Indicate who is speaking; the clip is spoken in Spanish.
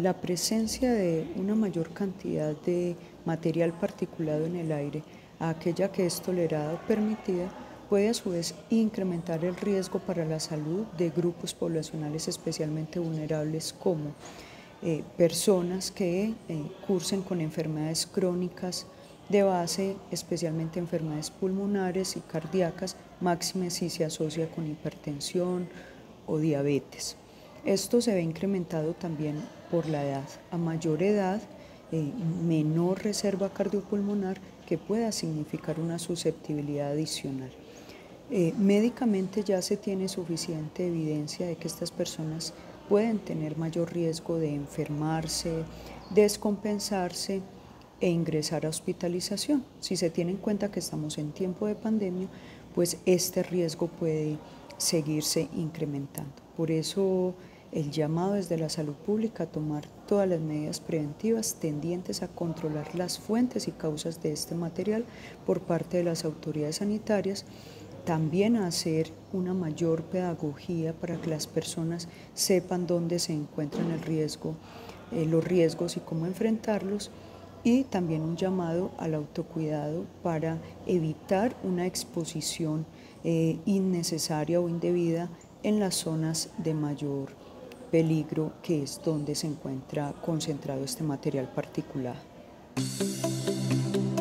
Speaker 1: La presencia de una mayor cantidad de material particulado en el aire a aquella que es tolerada o permitida puede a su vez incrementar el riesgo para la salud de grupos poblacionales especialmente vulnerables como personas que cursen con enfermedades crónicas de base, especialmente enfermedades pulmonares y cardíacas, máxime si se asocia con hipertensión o diabetes. Esto se ve incrementado también por la edad. A mayor edad, menor reserva cardiopulmonar que pueda significar una susceptibilidad adicional. Médicamente ya se tiene suficiente evidencia de que estas personas pueden tener mayor riesgo de enfermarse, descompensarse e ingresar a hospitalización. Si se tiene en cuenta que estamos en tiempo de pandemia, pues este riesgo puede seguirse incrementando. Por eso el llamado desde la salud pública a tomar todas las medidas preventivas tendientes a controlar las fuentes y causas de este material por parte de las autoridades sanitarias, también a hacer una mayor pedagogía para que las personas sepan dónde se encuentran los riesgos y cómo enfrentarlos, y también un llamado al autocuidado para evitar una exposición innecesaria o indebida en las zonas de mayor peligro, que es donde se encuentra concentrado este material particulado.